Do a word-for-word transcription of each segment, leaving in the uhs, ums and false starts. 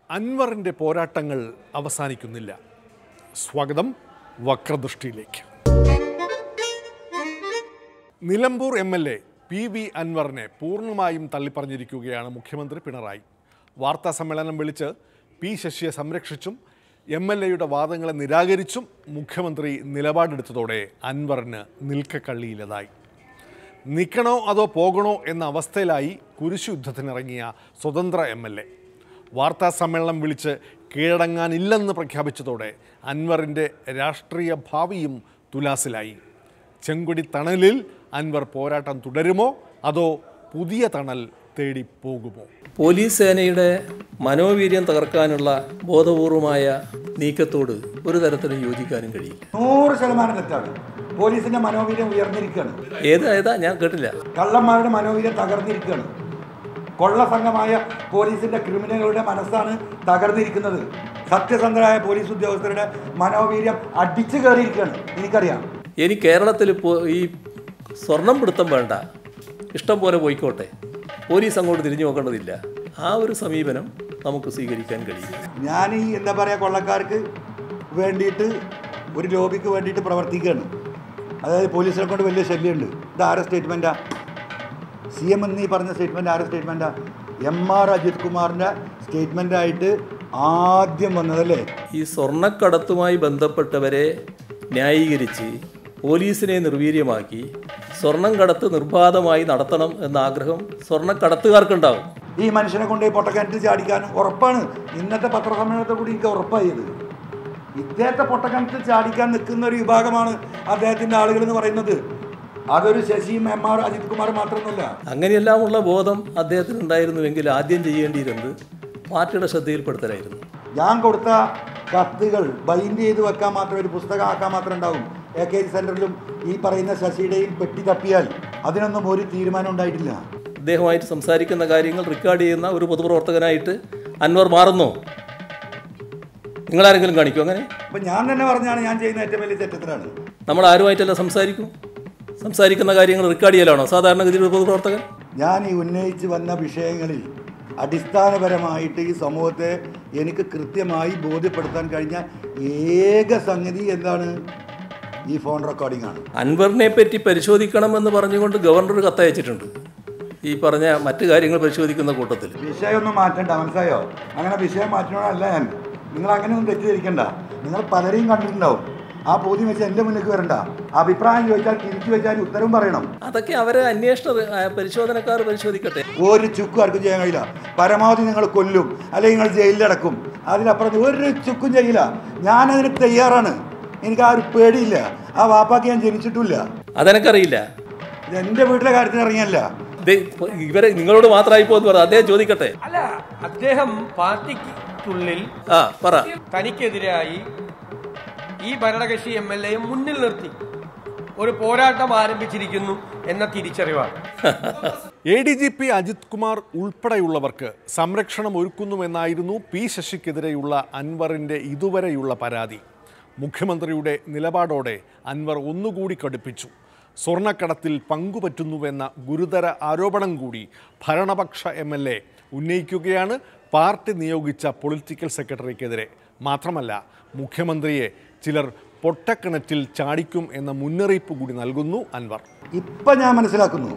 അൻവറിൻ്റെ പോരാട്ടങ്ങൾ അവസാനിക്കുന്നില്ല. സ്വാഗതം വക്രദൃഷ്ടിയിലേക്ക്. Nilambur M L A P V അൻവറിനെ പൂർണ്ണമായും തള്ളിപ്പറഞ്ഞിരിക്കുകയാണ് മുഖ്യമന്ത്രി പിണറായി. വാർത്താ സമ്മേളനം വിളിച്ച് പി ശശിയെ സംരക്ഷിച്ചും എം എൽ എയുടെ വാദങ്ങളെ നിരാകരിച്ചും മുഖ്യമന്ത്രി നിലപാടെടുത്തതോടെ അൻവറിന് നിൽക്കക്കള്ളിയില്ലതായി. നിൽക്കണോ അതോ പോകണോ എന്ന അവസ്ഥയിലായി കുരിശുയുദ്ധത്തിനിറങ്ങിയ സ്വതന്ത്ര എം എൽ എ വാർത്താ സമ്മേളനം വിളിച്ച് കീഴടങ്ങാനില്ലെന്ന് പ്രഖ്യാപിച്ചതോടെ അൻവറിൻ്റെ രാഷ്ട്രീയ ഭാവിയും തുലാസിലായി. ചെങ്കൊടി തണലിൽ അൻവർ പോരാട്ടം തുടരുമോ അതോ പുതിയ തണൽ തേടി പോകുമോ? പോലീസ് സേനയുടെ മനോവീര്യം തകർക്കാനുള്ള ബോധപൂർവമായ നീക്കത്തോട് ഒരു തരത്തിലും യോജിക്കാനും കഴിയില്ല. നൂറ് ശതമാനം തെറ്റാണ്. പോലീസിന്റെ മനോവീര്യം ഉയർന്നിരിക്കുകയാണ്. ഏത് ഏതാ ഞാൻ കേട്ടില്ല. കള്ളന്മാരുടെ മനോവീര്യം തകർന്നിരിക്കുകയാണ്. കൊള്ള സംഘമായ പോലീസിന്റെ ക്രിമിനലുകളുടെ മനസ്സാണ് തകർന്നിരിക്കുന്നത്. സത്യസന്ധരായ പോലീസ് ഉദ്യോഗസ്ഥരുടെ മനോവീര്യം അടിച്ചു കയറിയിരിക്കുകയാണ്. എനിക്കറിയാം. ഇനി കേരളത്തിൽ ഇപ്പോൾ ഈ സ്വർണം പിടുത്തം വേണ്ട, ഇഷ്ടം പോലെ പോയിക്കോട്ടെ, പോലീസ് അങ്ങോട്ട് തിരിഞ്ഞു നോക്കേണ്ടതില്ല, ആ ഒരു സമീപനം നമുക്ക് സ്വീകരിക്കാൻ കഴിയും. ഞാൻ ഈ എന്താ പറയുക, കൊള്ളക്കാർക്ക് വേണ്ടിയിട്ട് ഒരു ലോബിക്ക് വേണ്ടിയിട്ട് പ്രവർത്തിക്കുകയാണ്. അതായത് പോലീസിനെ കൊണ്ട് വലിയ ശല്യമുണ്ട്. ഇത് ആരുടെ സ്റ്റേറ്റ്മെൻറ്റാ? സി എം എന്നീ പറഞ്ഞ സ്റ്റേറ്റ്മെൻറ്റ് ആരുടെ സ്റ്റേറ്റ്മെൻറ്റാ? എം ആർ അജിത് കുമാറിൻ്റെ സ്റ്റേറ്റ്മെൻറ്റായിട്ട് ആദ്യം വന്നതല്ലേ. ഈ സ്വർണ്ണക്കടത്തുമായി ബന്ധപ്പെട്ടവരെ ന്യായീകരിച്ച് പോലീസിനെ നിർവീര്യമാക്കി സ്വർണം കടത്ത് നിർബാധമായി നടത്തണം എന്ന ആഗ്രഹം സ്വർണ്ണക്കടത്തുകാർക്കുണ്ടാവും. ഈ മനുഷ്യനെ കൊണ്ട് പൊട്ടക്കിണറ്റിൽ ചാടിക്കാനും ഉറപ്പാണ്. ഇന്നത്തെ പത്രസമ്മേളനത്തെ കൂടി എനിക്ക് ഉറപ്പായത് ഇദ്ദേഹത്തെ പൊട്ടക്കിണറ്റിൽ ചാടിക്കാൻ നിൽക്കുന്ന ഒരു വിഭാഗമാണ് അദ്ദേഹത്തിൻ്റെ ആളുകൾ എന്ന് പറയുന്നത്. അതൊരു ശശിയും എം ആർ അജിത് കുമാർ മാത്രമൊന്നുമല്ല. അങ്ങനെയെല്ലാമുള്ള ബോധം അദ്ദേഹത്തിന് ഉണ്ടായിരുന്നുവെങ്കിൽ ആദ്യം ചെയ്യേണ്ടിയിരുന്നത് പാർട്ടിയുടെ ശ്രദ്ധയിൽപ്പെടുത്തലായിരുന്നു. ഞാൻ കൊടുത്ത കത്തുകൾ ബൈൻഡ് ചെയ്ത് വെക്കാൻ മാത്രം, ഒരു പുസ്തകം ആക്കാൻ മാത്രം ഉണ്ടാവും. എ കെ ജി സെൻറ്ററിലും ഈ പറയുന്ന ശശിയുടെയും പെട്ടി തപ്പിയാൽ അതിനൊന്നും ഒരു തീരുമാനം ഉണ്ടായിട്ടില്ല. അദ്ദേഹമായിട്ട് സംസാരിക്കുന്ന കാര്യങ്ങൾ റെക്കോർഡ് ചെയ്യുന്ന ഒരു പൊതുപ്രവർത്തകനായിട്ട് അൻവർ മാറുന്നു. നിങ്ങളാരെങ്കിലും കാണിക്കും അങ്ങനെ? അപ്പം ഞാൻ തന്നെ പറഞ്ഞാണ് ഞാൻ ചെയ്യുന്ന ഏറ്റവും വലിയ തെറ്റത്തിലാണ്. നമ്മൾ ആരുമായിട്ടല്ല സംസാരിക്കും. സംസാരിക്കുന്ന കാര്യങ്ങൾ റെക്കോർഡ് ചെയ്യലാണോ സാധാരണഗതിയിൽ ഒരു പൊതുപ്രവർത്തകൻ? ഞാൻ ഈ ഉന്നയിച്ച് വന്ന വിഷയങ്ങളിൽ അടിസ്ഥാനപരമായിട്ട് ഈ സമൂഹത്തെ എനിക്ക് കൃത്യമായി ബോധ്യപ്പെടുത്താൻ കഴിഞ്ഞ ഏക സംഗതി എന്താണ്? ഈ ഫോൺ റെക്കോർഡിംഗ് ആണ്. അൻവറിനെ പറ്റി പരിശോധിക്കണമെന്ന് പറഞ്ഞുകൊണ്ട് ഗവർണർ കത്തയച്ചിട്ടുണ്ട്. ഈ പറഞ്ഞ മറ്റു കാര്യങ്ങൾ പരിശോധിക്കുന്ന കൂട്ടത്തിൽ വിഷയമൊന്നും മാറ്റണ്ട, മനസ്സിലായോ? അങ്ങനെ വിഷയം മാറ്റണമല്ല ഞാൻ. നിങ്ങൾ അങ്ങനെയൊന്നും തെറ്റിദ്ധരിക്കണ്ട. നിങ്ങൾ പലരെയും കണ്ടിട്ടുണ്ടാവും. ആ ബോധ്യം വെച്ച് എൻ്റെ മുന്നിലേക്ക് വരണ്ട. അഭിപ്രായം ചോദിച്ചാൽ തിരിച്ചു വെച്ചാൽ ഉത്തരവും പറയണം. അതൊക്കെ അവരെ അന്വേഷണ പരിശോധനക്കാർ പരിശോധിക്കട്ടെ. ഒരു ചുക്കും ആർക്കും ചെയ്യാൻ കഴിയില്ല. പരമാവധി നിങ്ങൾ കൊല്ലും, അല്ലെങ്കിൽ നിങ്ങൾ ജയിലിലടക്കും. അതിനപ്പുറത്ത് ഒരു ചുക്കും ചെയ്യില്ല. ഞാനതിന് തയ്യാറാണ്. എനിക്ക് ആ ഒരു പേടിയില്ല. ആ വാപ്പാക്ക് ഞാൻ ജനിച്ചിട്ടില്ല. അതെനിക്കറിയില്ല. ഇത് എൻ്റെ വീട്ടിലെ കാര്യത്തിന് ഇറങ്ങിയല്ല. ഇവരെ നിങ്ങളോട് മാത്രമായി പോകുന്നു പറഞ്ഞു. അദ്ദേഹം ചോദിക്കട്ടെ. അല്ല, അദ്ദേഹം പാർട്ടിക്കുള്ളിൽ ആ പറ തനിക്കെതിരായി ഈ ഭരണകക്ഷി എം എൽ എയെ മുന്നിൽ നിർത്തി ഒരു പോരാട്ടം ആരംഭിച്ചിരിക്കുന്നു എന്ന തിരിച്ചറിവാണ്. A D G P Ajith Kumar ഉൾപ്പെടെയുള്ളവർക്ക് സംരക്ഷണം ഒരുക്കുന്നുവെന്നായിരുന്നു പി ശശിക്കെതിരെയുള്ള അൻവറിൻ്റെ ഇതുവരെയുള്ള പരാതി. മുഖ്യമന്ത്രിയുടെ നിലപാടോടെ അൻവർ ഒന്നുകൂടി കടുപ്പിച്ചു. സ്വർണ്ണക്കടത്തിൽ പങ്കുപറ്റുന്നുവെന്ന ഗുരുതര ആരോപണം കൂടി ഭരണപക്ഷ എം എൽ എ ഉന്നയിക്കുകയാണ് പാർട്ടി നിയോഗിച്ച പൊളിറ്റിക്കൽ സെക്രട്ടറിക്കെതിരെ. മാത്രമല്ല, മുഖ്യമന്ത്രിയെ ചിലർ പൊട്ടക്കിണറ്റിൽ ചാടിക്കും എന്ന മുന്നറിയിപ്പ് കൂടി നൽകുന്നു അൻവർ. ഇപ്പം ഞാൻ മനസ്സിലാക്കുന്നു,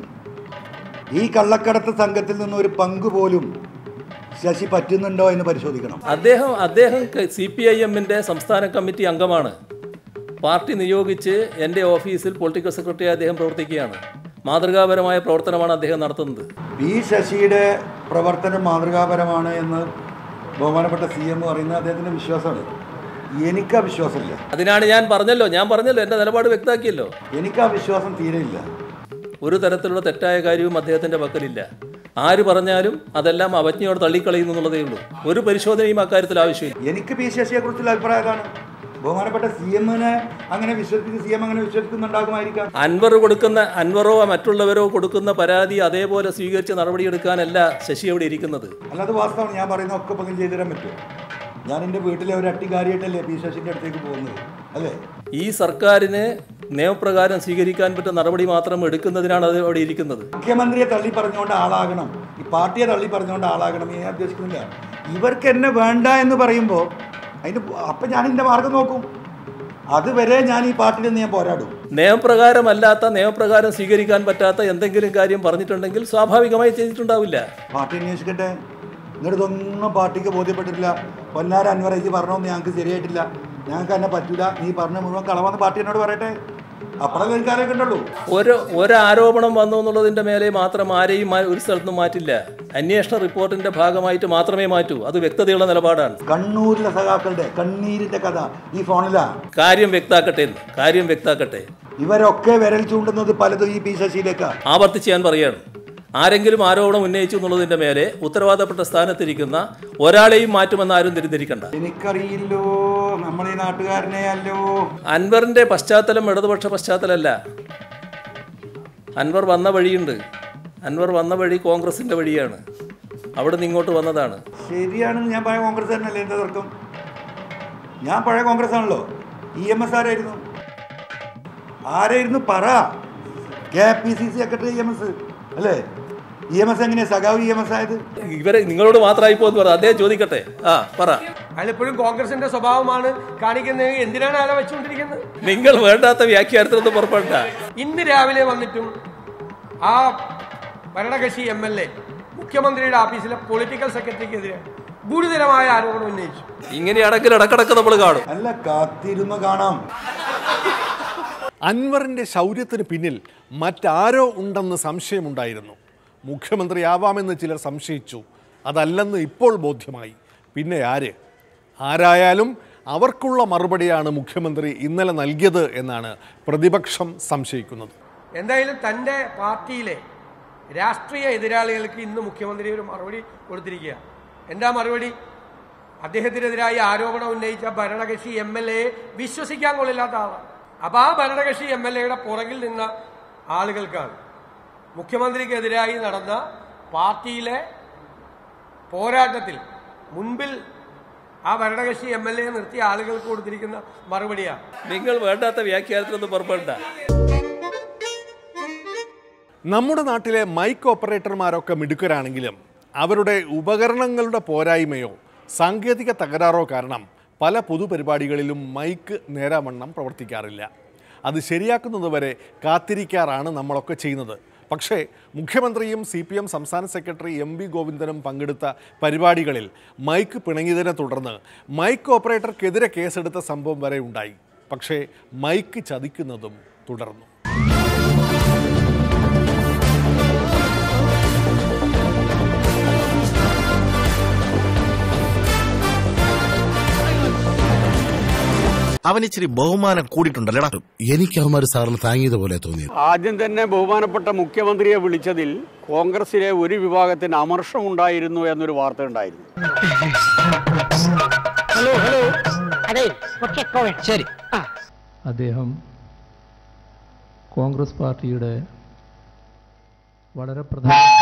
ഈ കള്ളക്കടത്ത് സംഘത്തിൽ നിന്ന് ഒരു പങ്ക് പോലും ശശി പറ്റുന്നുണ്ടോ എന്ന് പരിശോധിക്കണം. അദ്ദേഹം അദ്ദേഹം സി പി ഐ എമ്മിൻ്റെ സംസ്ഥാന കമ്മിറ്റി അംഗമാണ്. പാർട്ടി നിയോഗിച്ച് എൻ്റെ ഓഫീസിൽ പൊളിറ്റിക്കൽ സെക്രട്ടറി അദ്ദേഹം പ്രവർത്തിക്കുകയാണ്. മാതൃകാപരമായ പ്രവർത്തനമാണ് അദ്ദേഹം നടത്തുന്നത്. പി ശശിയുടെ പ്രവർത്തനം മാതൃകാപരമാണ് എന്ന് ബഹുമാനപ്പെട്ട സി എം പറയുന്നത് അദ്ദേഹത്തിൻ്റെ വിശ്വാസമാണ്. എനിക്ക് ആ വിശ്വാസമില്ല. അതിനാണ് ഞാൻ പറഞ്ഞല്ലോ ഞാൻ പറഞ്ഞല്ലോ എൻ്റെ നിലപാട് വ്യക്തമാക്കിയല്ലോ. എനിക്ക് ആ വിശ്വാസം തീരെയില്ല. ഒരു തരത്തിലുള്ള തെറ്റായ കാര്യവും അദ്ദേഹത്തിൻ്റെ പക്കലില്ല. ആര് പറഞ്ഞാലും അതെല്ലാം അവജ്ഞയോട് തള്ളിക്കളയുന്നു എന്നുള്ളതേ ഉള്ളൂ. ഒരു പരിശോധനയും അക്കാര്യത്തിൽ ആവശ്യമില്ല. എനിക്ക് പി ശശിയെ കുറിച്ചുള്ള അഭിപ്രായമാണ്. ബഹുമാനപ്പെട്ട സി എമ്മിനെ അങ്ങനെ വിശ്വസിച്ച് സി എം അങ്ങനെ വിശ്വസിക്കുന്നുണ്ടാകുമായിരിക്കാം. അൻവർ കൊടുക്കുന്ന അൻവറോ മറ്റുള്ളവരോ കൊടുക്കുന്ന പരാതി അതേപോലെ സ്വീകരിച്ച് നടപടിയെടുക്കാനല്ല ശശി അവിടെ ഇരിക്കുന്നത്. അല്ലാതെ വാസ്തവം ഞാൻ പറയുന്ന ഒക്കെ പകം ചെയ്തു തരാൻ പറ്റും. ഞാൻ എൻ്റെ വീട്ടിലെ ഒരു അട്ടിക്കാരിയായിട്ടല്ലേ പി ശശിൻ്റെ അടുത്തേക്ക് പോകുന്നത്, അല്ലേ? ഈ സർക്കാരിന് നിയമപ്രകാരം സ്വീകരിക്കാൻ പറ്റുന്ന നടപടി മാത്രം എടുക്കുന്നതിനാണ് അത് അവിടെ ഇരിക്കുന്നത്. മുഖ്യമന്ത്രിയെ തള്ളി പറഞ്ഞുകൊണ്ട് ആളാകണം, ഈ പാർട്ടിയെ തള്ളി പറഞ്ഞുകൊണ്ട് ആളാകണം ഞാൻ ഉദ്ദേശിക്കുന്നില്ല. ഇവർക്ക് എന്നെ വേണ്ട എന്ന് പറയുമ്പോൾ അതിന് അപ്പം ഞാൻ എൻ്റെ മാർഗം നോക്കും. അതുവരെ ഞാൻ ഈ പാർട്ടിയിൽ നിന്ന് ഞാൻ പോരാടും. നിയമപ്രകാരമല്ലാത്ത നിയമപ്രകാരം സ്വീകരിക്കാൻ പറ്റാത്ത എന്തെങ്കിലും കാര്യം പറഞ്ഞിട്ടുണ്ടെങ്കിൽ സ്വാഭാവികമായി ചെയ്തിട്ടുണ്ടാവില്ല. പാർട്ടി അന്വേഷിക്കട്ടെ. നിങ്ങളുടെ ഇതൊന്നും പാർട്ടിക്ക് ബോധ്യപ്പെട്ടിട്ടില്ല. പൊന്നാര അൻവറേജ് പറഞ്ഞൊന്നും ഞങ്ങൾക്ക് ശരിയായിട്ടില്ല, ഞങ്ങൾക്ക് എന്നെ പറ്റൂല, നീ പറഞ്ഞ മുഴുവൻ കളവെന്ന് പാർട്ടി എന്നോട് പറയട്ടെ. അപ്പോഴേ നിൽക്കാനൊക്കെ ഉണ്ടുള്ളൂ. ഒരു ഒരാരോപണം വന്നു എന്നുള്ളതിൻ്റെ മേലെ മാത്രം ആരെയും ഒരു സ്ഥലത്തും മാറ്റില്ല. അന്വേഷണ റിപ്പോർട്ടിന്റെ ഭാഗമായിട്ട് മാത്രമേ മാറ്റൂ. അത് വ്യക്തതയുള്ള നിലപാടാണ്. കണ്ണൂരിലെ സഖാക്കളുടെ കണ്ണീരിന്റെ കഥ ഈ ഫോണിലാ. കാര്യം വ്യക്താക്കട്ടെ കാര്യം വ്യക്താക്കട്ടെ ഇവരൊക്കെ വിരൽ ചൂണ്ടുന്നത് പലതും ഈ പി ശശിയിലേക്കാ. ആവർത്തിച്ച് ഞാൻ പറയാണ്, ആരെങ്കിലും ആരോപണം ഉന്നയിച്ചു എന്നുള്ളതിന്റെ മേലെ ഉത്തരവാദപ്പെട്ട സ്ഥാനത്തിരിക്കുന്ന ഒരാളെയും മാറ്റുമെന്ന് ആരും തെറ്റിദ്ധരിക്കണ്ട. എനിക്കറിയില്ലോ, നമ്മളീ നാട്ടുകാരനെ അല്ലോ. അൻവറിന്റെ പശ്ചാത്തലം ഇടതുപക്ഷ പശ്ചാത്തലമല്ല. അൻവർ വന്ന വഴിയുണ്ട്. അൻവർ വന്ന വഴി കോൺഗ്രസിന്റെ വഴിയാണ്. അവിടെ നിന്ന് ഇങ്ങോട്ട് വന്നതാണ്. ശരിയാണെന്ന് ഞാൻ പഴയ കോൺഗ്രസ് തന്നെയല്ലേ, എന്താ തർക്കം? ഞാൻ പഴയ കോൺഗ്രസ് ആണല്ലോ. ഇ എം എസ് ആരായിരുന്നു ആരായിരുന്നു പറ. K P C C secretary E M S അല്ലേ? ഇ എം എസ് എങ്ങനെയാ സഖാവ് ഇ എം എസ് ആയത്? ഇവരെ നിങ്ങളോട് മാത്രമായി പോകുന്നു പറ. അദ്ദേഹം ചോദിക്കട്ടെ. ആ പറ. അതിലെപ്പോഴും കോൺഗ്രസിന്റെ സ്വഭാവമാണ് കാണിക്കുന്നത്. എന്തിനാണ് അയാളെ വെച്ചുകൊണ്ടിരിക്കുന്നത്? നിങ്ങൾ വേണ്ടാത്ത വ്യാഖ്യാനത്തിനൊന്നും പുറപ്പെടണ്ട. ഇന്ന് രാവിലെ വന്നിട്ടും ആ ഭരണകക്ഷി എം എൽ എ മുഖ്യമന്ത്രിയുടെ ഓഫീസിലെ പൊളിറ്റിക്കൽ സെക്രട്ടറിക്കെതിരെ ഗുരുതരമായ ആരോപണം ഉന്നയിച്ചു. ഇങ്ങനെയാണെങ്കിൽ ഇടക്കിടക്ക് നമ്മൾ കാണും. അല്ല, കാത്തിരുന്ന് കാണാം. അൻവറിൻ്റെ ശൗര്യത്തിന് പിന്നിൽ മറ്റാരോ ഉണ്ടെന്ന് സംശയമുണ്ടായിരുന്നു. മുഖ്യമന്ത്രിയാവാമെന്ന് ചിലർ സംശയിച്ചു. അതല്ലെന്ന് ഇപ്പോൾ ബോധ്യമായി. പിന്നെ ആര്? ആരായാലും അവർക്കുള്ള മറുപടിയാണ് മുഖ്യമന്ത്രി ഇന്നലെ നൽകിയത് എന്നാണ് പ്രതിപക്ഷം സംശയിക്കുന്നത്. എന്തായാലും തൻ്റെ പാർട്ടിയിലെ രാഷ്ട്രീയ എതിരാളികൾക്ക് ഇന്ന് മുഖ്യമന്ത്രി ഒരു മറുപടി കൊടുത്തിരിക്കുക. എന്താ മറുപടി? അദ്ദേഹത്തിനെതിരായി ആരോപണം ഉന്നയിച്ച ഭരണകക്ഷി എം എൽ എയെ വിശ്വസിക്കാൻ കൊള്ളില്ലാത്ത ആളാണ്. അപ്പൊ ആ ഭരണകക്ഷി എം എൽ എയുടെ പുറകിൽ നിന്ന ആളുകൾക്കാണ് മുഖ്യമന്ത്രിക്കെതിരായി നടന്ന പാർട്ടിയിലെ പോരാട്ടത്തിൽ മുൻപിൽ ആ ഭരണകക്ഷി എം എൽ എ നിർത്തിയ ആളുകൾക്ക് കൊടുത്തിരിക്കുന്ന മറുപടിയാണ്. നിങ്ങൾ വേണ്ടാത്ത വ്യാഖ്യാനത്തിനൊന്നും പുറപ്പെടണ്ട. നമ്മുടെ നാട്ടിലെ മൈക്ക് ഓപ്പറേറ്റർമാരൊക്കെ മിടുക്കരാണെങ്കിലും അവരുടെ ഉപകരണങ്ങളുടെ പോരായ്മയോ സാങ്കേതിക തകരാറോ കാരണം പല പൊതുപരിപാടികളിലും മൈക്ക് നേരാവണ്ണം പ്രവർത്തിക്കാറില്ല. അത് ശരിയാക്കുന്നതുവരെ കാത്തിരിക്കാറാണ് നമ്മളൊക്കെ ചെയ്യുന്നത്. പക്ഷേ മുഖ്യമന്ത്രിയും സി പി എം സംസ്ഥാന സെക്രട്ടറി എം വി ഗോവിന്ദനും പങ്കെടുത്ത പരിപാടികളിൽ മൈക്ക് പിണങ്ങിയതിനെ തുടർന്ന് മൈക്ക് ഓപ്പറേറ്റർക്കെതിരെ കേസെടുത്ത സംഭവം വരെ ഉണ്ടായി. പക്ഷേ മൈക്ക് ചതിക്കുന്നതും തുടർന്നു. അവൻ ഇച്ചിരി ബഹുമാനം കൂടിയിട്ടുണ്ടല്ലേടാ. എനിക്ക് അവന്മാർ സാറിന് താങ്ങിയതുപോലെ തോന്നി. ആദ്യം തന്നെ ബഹുമാനപ്പെട്ട മുഖ്യമന്ത്രിയെ വിളിച്ചതിൽ കോൺഗ്രസിലെ ഒരു വിഭാഗത്തിന് അമർഷമുണ്ടായിരുന്നു എന്നൊരു വാർത്ത ഉണ്ടായിരുന്നു. ഹലോ ഹലോ അതെ ശരി. അദ്ദേഹം കോൺഗ്രസ് പാർട്ടിയുടെ വളരെ പ്രധാനപ്പെട്ട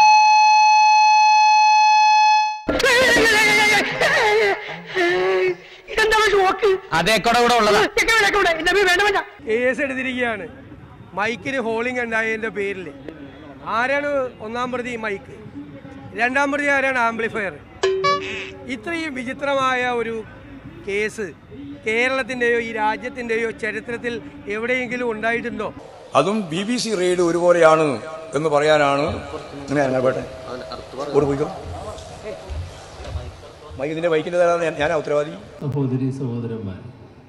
കേസ് എടുത്തിരിക്കുകയാണ് മൈക്കിന് ഹോളിംഗ് ഉണ്ടായതിന്റെ പേരിൽ. ആരാണ് ഒന്നാം പ്രതി? മൈക്ക്. രണ്ടാം പ്രതി ആരാണ്? ആംപ്ലിഫയർ. ഇത്രയും വിചിത്രമായ ഒരു കേസ് കേരളത്തിന്റെയോ ഈ രാജ്യത്തിന്റെയോ ചരിത്രത്തിൽ എവിടെയെങ്കിലും ഉണ്ടായിട്ടുണ്ടോ? അതും ബി ബി സി റെയ്ഡ് ഒരുപോലെയാണ് എന്ന് പറയാനാണ്. മൈക്കിന്റെ ബൈക്കിന്റെ ഞാനാ ഉത്തരവാദി. സഹോദരി സഹോദരന്മാർ,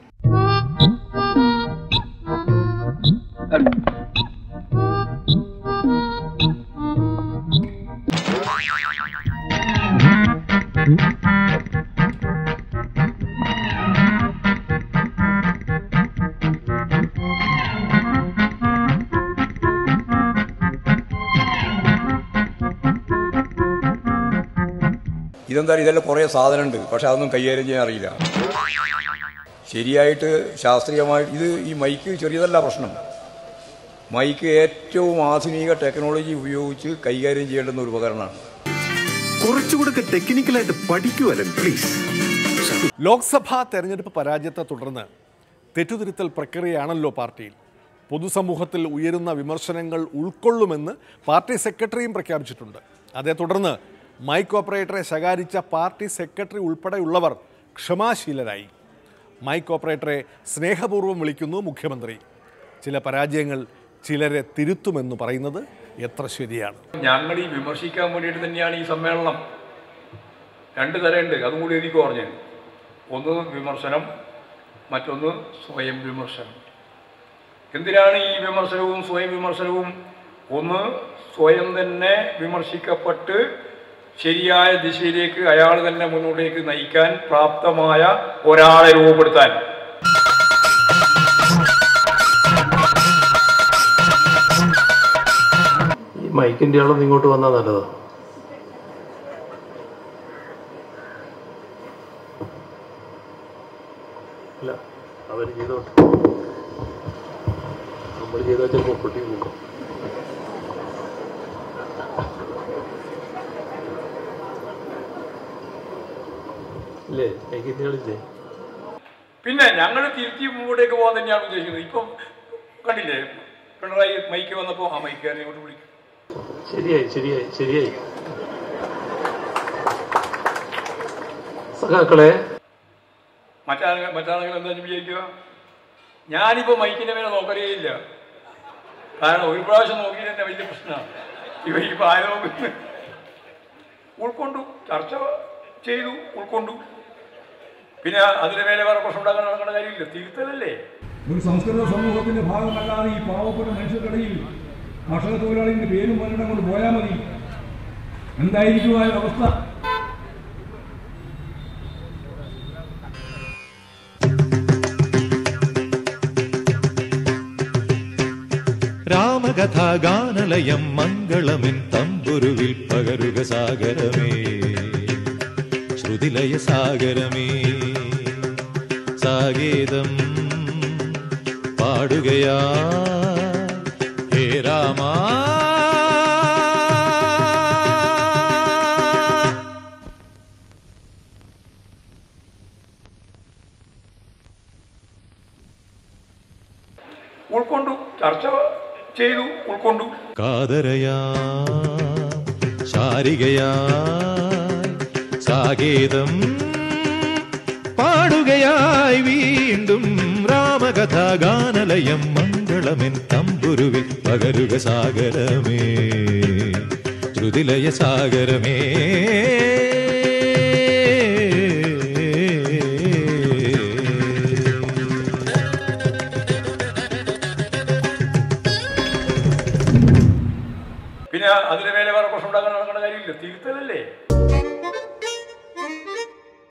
ഇതെന്താ ഇതെല്ലാം കുറേ സാധനമുണ്ട്, പക്ഷെ അതൊന്നും കൈകാര്യം ചെയ്യാൻ അറിയില്ല ശരിയായിട്ട് ശാസ്ത്രീയമായിട്ട്. ഇത് ഈ മൈക്ക് ചെറിയതല്ല പ്രശ്നം. മൈക്ക് ഏറ്റവും ആധുനിക ടെക്നോളജി ഉപയോഗിച്ച് കൈകാര്യം ചെയ്യേണ്ടുന്ന ഒരു ഉപകരണമാണ്. കുറച്ചുകൂടെ ടെക്നിക്കലായിട്ട് പഠിക്കുവല്ലേ പ്ലീസ്. ലോക്സഭാ തെരഞ്ഞെടുപ്പ് പരാജയത്തെ തുടർന്ന് തെറ്റുതിരുത്തൽ പ്രക്രിയയാണല്ലോ പാർട്ടിയിൽ. പൊതുസമൂഹത്തിൽ ഉയരുന്ന വിമർശനങ്ങൾ ഉൾക്കൊള്ളുമെന്ന് പാർട്ടി സെക്രട്ടറിയും പ്രഖ്യാപിച്ചിട്ടുണ്ട്. അതേ തുടർന്ന് മൈക്ക് ഓപ്പറേറ്ററെ ശകാരിച്ച പാർട്ടി സെക്രട്ടറി ഉൾപ്പെടെയുള്ളവർ ക്ഷമാശീലരായി. മൈക്ക് ഓപ്പറേറ്ററെ സ്നേഹപൂർവ്വം വിളിക്കുന്നു മുഖ്യമന്ത്രി. ചില പരാജയങ്ങൾ ചിലരെ തിരുത്തുമെന്ന് പറയുന്നത് എത്ര ശരിയാണ്? ഞങ്ങൾ ഈ വിമർശിക്കാൻ വേണ്ടിയിട്ട് തന്നെയാണ് ഈ സമ്മേളനം. രണ്ട് തരമുണ്ട്, അതും കൂടി എനിക്ക് പറഞ്ഞു. ഒന്ന് വിമർശനം, മറ്റൊന്ന് സ്വയം വിമർശനം. എന്തിനാണ് ഈ വിമർശനവും സ്വയം വിമർശനവും? ഒന്ന്, സ്വയം തന്നെ വിമർശിക്കപ്പെട്ട് ശരിയായ ദിശയിലേക്ക് അയാൾ തന്നെ മുന്നോട്ടേക്ക് നയിക്കാൻ പ്രാപ്തമായ ഒരാളെ രൂപപ്പെടുത്താൻ. ഈ മൈക്കിൻ്റെ ആളൊന്നും ഇങ്ങോട്ട് വന്നാൽ നല്ലതാ. അല്ല, അവർ ചെയ്തോട്ടെ, നമ്മൾ ചെയ്താൽ ചിലപ്പോൾ പൊട്ടി പോകും. ഇല്ലേ, മൈക്കിൻ്റെ ആളില്ലേ? പിന്നെ ഞങ്ങൾ തിരുത്തി മുമ്പോട്ടേക്ക് പോകാൻ തന്നെയാണ് ഉദ്ദേശിക്കുന്നത്. ഇപ്പം കണ്ടില്ലേ, പിണറായി മൈക്ക് വന്നപ്പോൾ ആ മൈക്കാരെ ഇങ്ങോട്ട് വിളിക്കും. ശരിയായി ശരിയായി ശരിയായി സഖാക്കളെ. മറ്റാളുകൾ മറ്റാളുകൾ എന്താ വിചാരിക്കുക? ഞാനിപ്പോൾ മൈക്കിൻ്റെ മേലെ നോക്കലേ ഇല്ല. കാരണം ഒരു പ്രാവശ്യം നോക്കി തന്നെ വലിയ പ്രശ്നമാണ്. ഇവ ഈ പ്രായം ഉൾക്കൊണ്ടു, ചർച്ച ചെയ്തു, ഉൾക്കൊണ്ടു. പിന്നെ അതിന് മേലെ വേറെ പ്രശ്നം ഉണ്ടാക്കാൻ നടക്കേണ്ട കാര്യമില്ല. തിരുത്തലല്ലേ? ഒരു സംസ്കൃത സമൂഹത്തിന്റെ ഭാഗമല്ലാതെ ഈ പാവപ്പെട്ട മനുഷ്യർക്കിടയിൽ കർഷക തൊഴിലാളികളുടെ പേരും മരണം കൊണ്ട് പോയാൽ മതി. എന്തായിരിക്കും ആ അവസ്ഥ? രാമകഥാഗാനലയം മംഗളമെൻ തമ്പുരുവിൽ പകരുക സാഗരമേ, ശ്രുതിലയ സാഗരമേ, സാഗീതം പാടുകയാ ഹേ രാമ. ഉൾക്കൊണ്ടു, ചർച്ച ചെയ്തു, ഉൾക്കൊണ്ടു. കാതരയാ ശാരികയാ സാഗീതം പാടുകയായി വീണ്ടും രാമകഥാഗാനലയം മംഗളമെൻ തമ്പുരുവിൽ പകരുക സാഗരമേ, ശ്രുതിലയ സാഗരമേ.